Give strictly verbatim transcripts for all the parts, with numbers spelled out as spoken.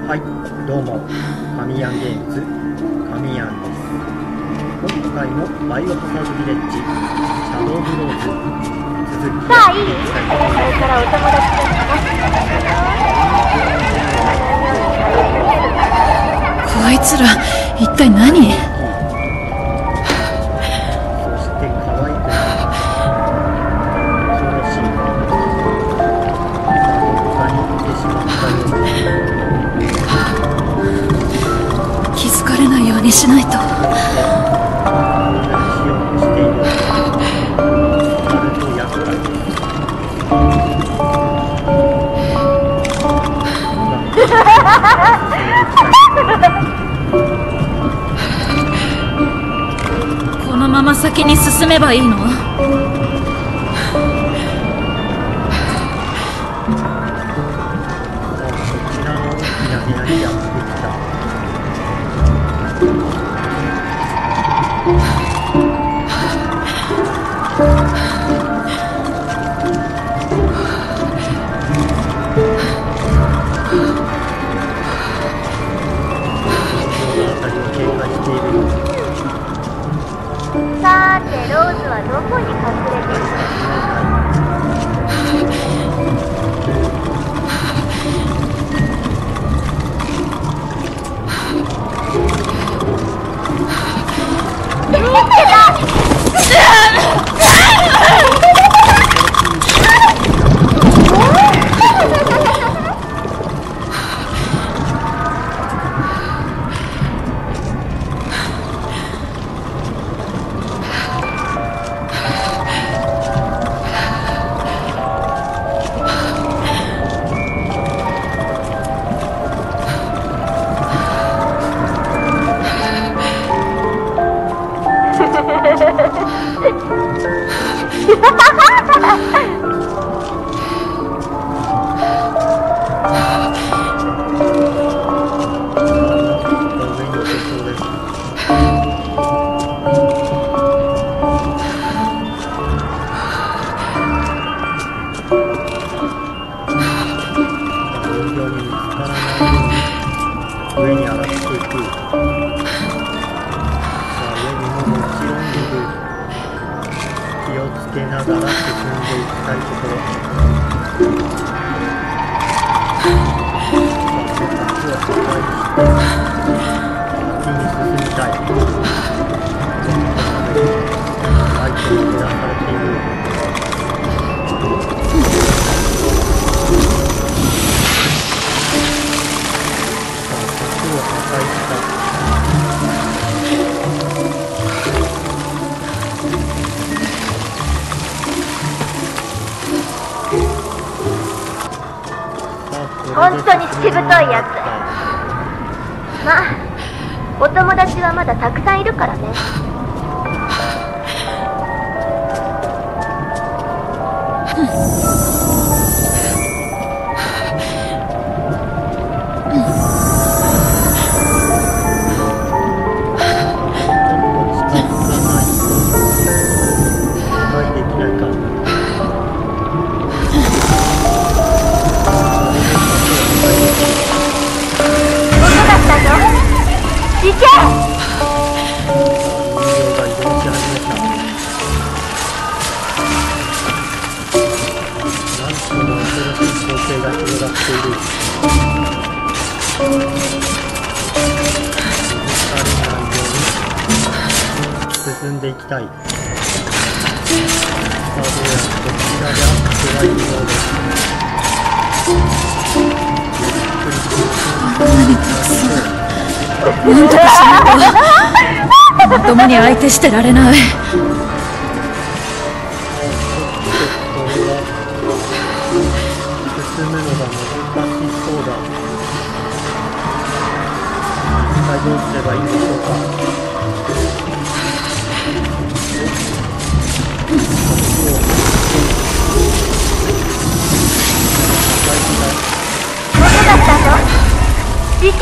はい、どうも、神ヤンゲームズ、神ヤンです。今回もバイオハザードビレッジ、シャドウブローズ、続きさあいい？これからお友達ですこいつら、一体何？ そして可愛くなる恐ろしいどこかに行ってしまったよう気づかれないようにしないと。このまま先に進めばいいの？ こちらの大きな部屋にやってきた。 さーて、ローズはどこに隠れている見つけた！上に上がっていく。さあ上にももちろんいる。気をつけながら進んでいきたいところ。さあ柵を破壊して先に進みたい。ライトに照らされている。 本当にしぶといやつ。まあ、お友達はまだたくさんいるからね。進んでいきたい。さあどうやらこちらでアップがいるようです。 何たくさん。なんとかしないと。まともに相手してられない。 進むのが難しそうだ。一体どうすればいいんでしょうか。 どこだったの？行け！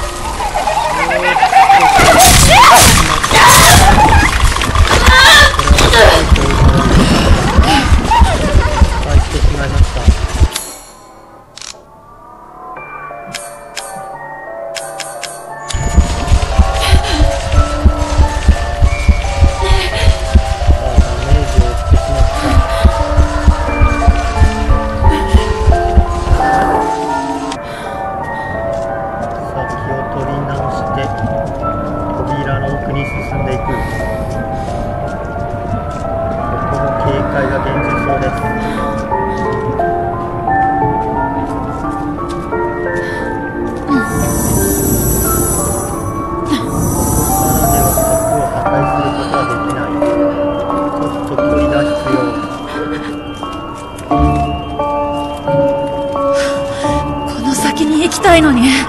返してしまいました。 界が現実そうです。 行きたいのに。 さ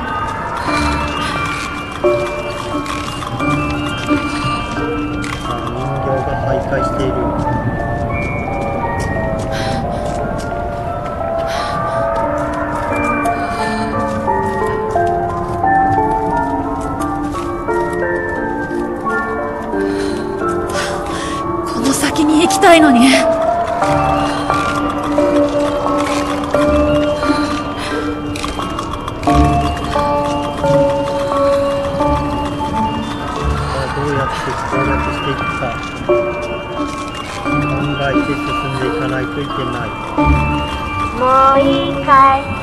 あ、人形が徘徊している。 この先に行きたいのに。 攻略していくか。考えて進んでいかないといけない。 もういいかい。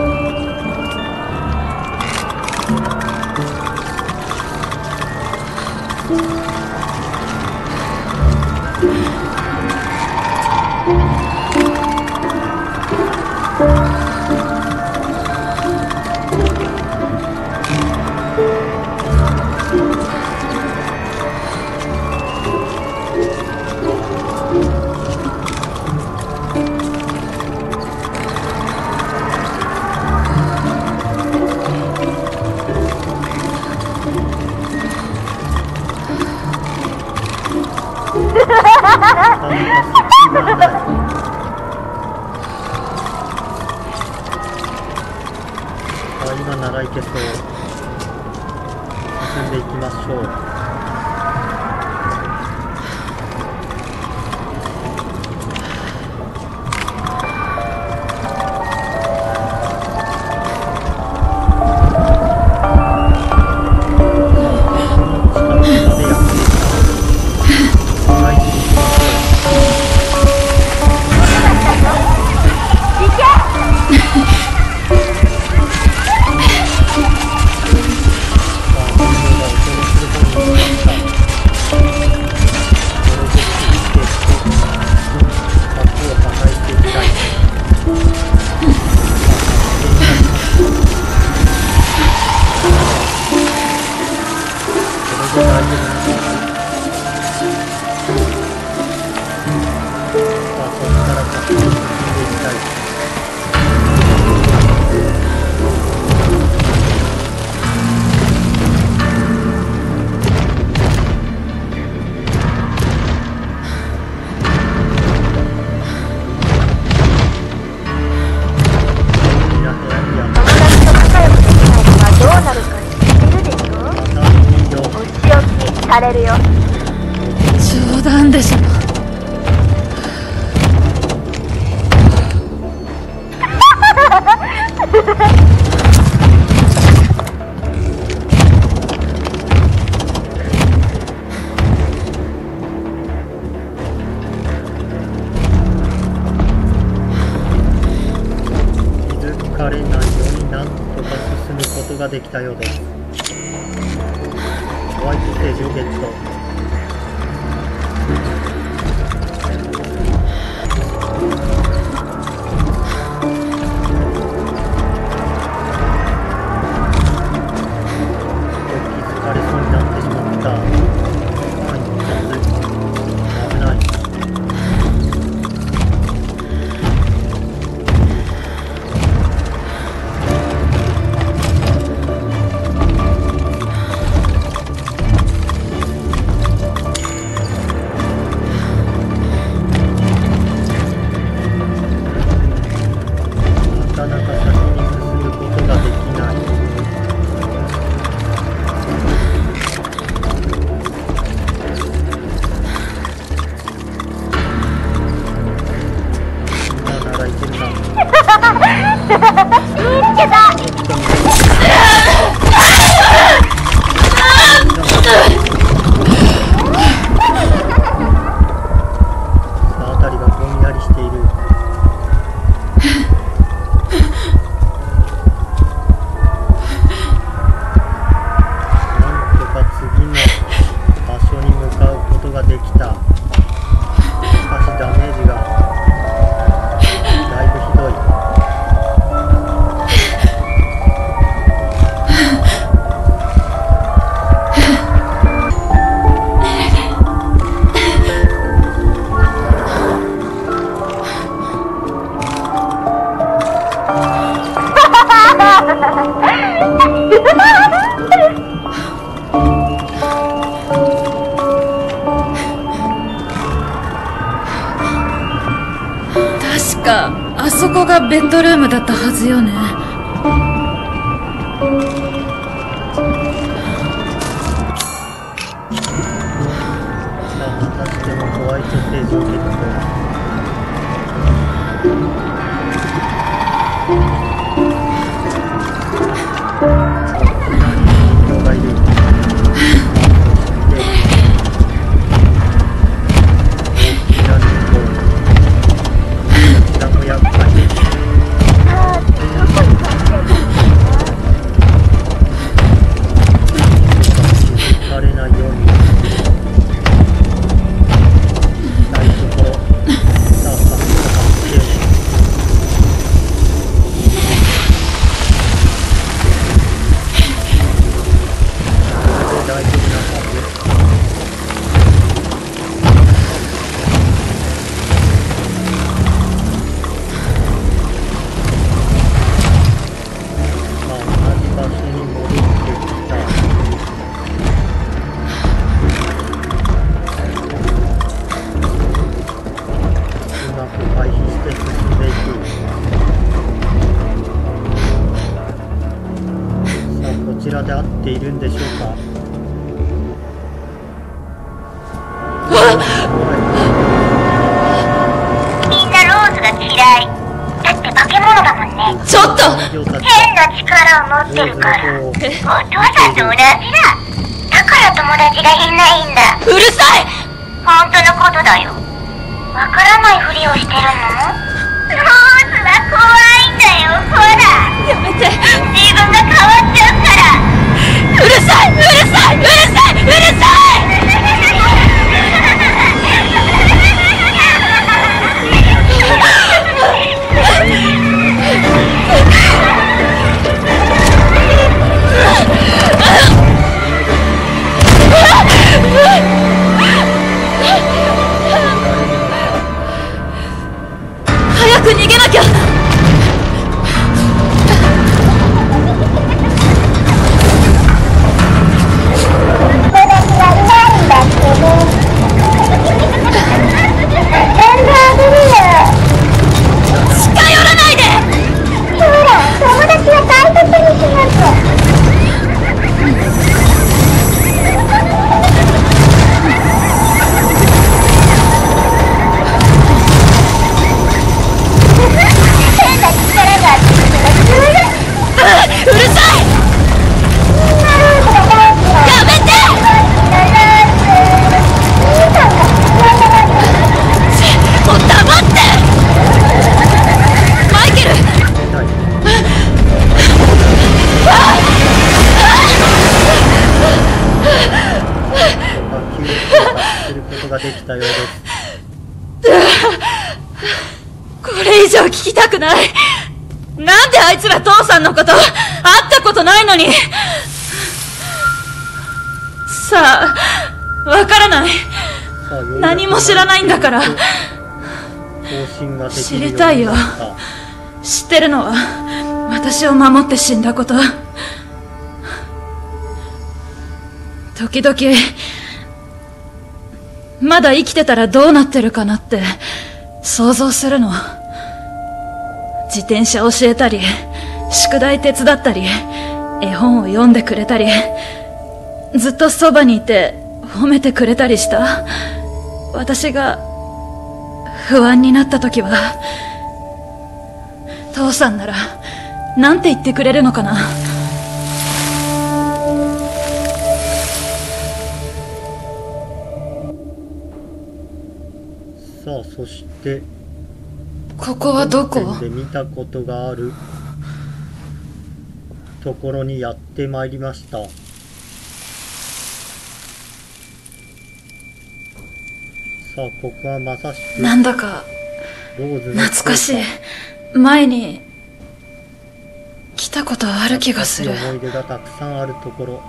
今ならいけそう。進んでいきましょう。されるよ。 冗談でしょ。 気づかれないようになんとか進むことができたようです。ホワイトステージをゲット。できた。しかしダメージがかあそこがベッドルームだったはずよね。 さあ、またしてもホワイトステージを受けたそうだ。人がいる。こちらで合っているんでしょうか。 みんなローズが嫌い。だって化け物だもんね。 ちょっと変な力を持ってるから。お父さんと同じだ。だから友達がいないんだ。 うるさい。 本当のことだよ。わからないふりをしてるの？ローズは怖いんだよ。ほら。 やめて。 自分が変わっちゃうから。 うるさい、うるさい、うるさい、うるさい。早く逃げなきゃ。 ができたようです。 これ以上聞きたくない。なんであいつら父さんのこと会ったことないのに。さあ、わからない。何も知らないんだから。知りたいよ。知ってるのは私を守って死んだこと。時々まだ生きてたらどうなってるかなって想像するの。自転車教えたり、宿題手伝ったり、絵本を読んでくれたり、ずっとそばにいて褒めてくれたりした。私が不安になった時は、父さんならなんて言ってくれるのかな。 さあ、そしてここはどこ？ で見たことがあるところにやってまいりました。さあ、ここはまさしくなんだか懐かしい。前に来たことある気がする。 思い出がたくさんあるところ。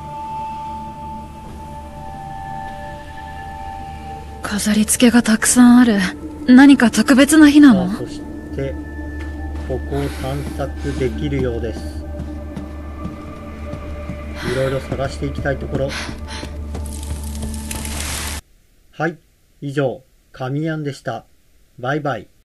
飾り付けがたくさんある。何か特別な日なの？ そしてここを探索できるようです。いろいろ探していきたいところ。はい、以上、神やんでした。バイバイ。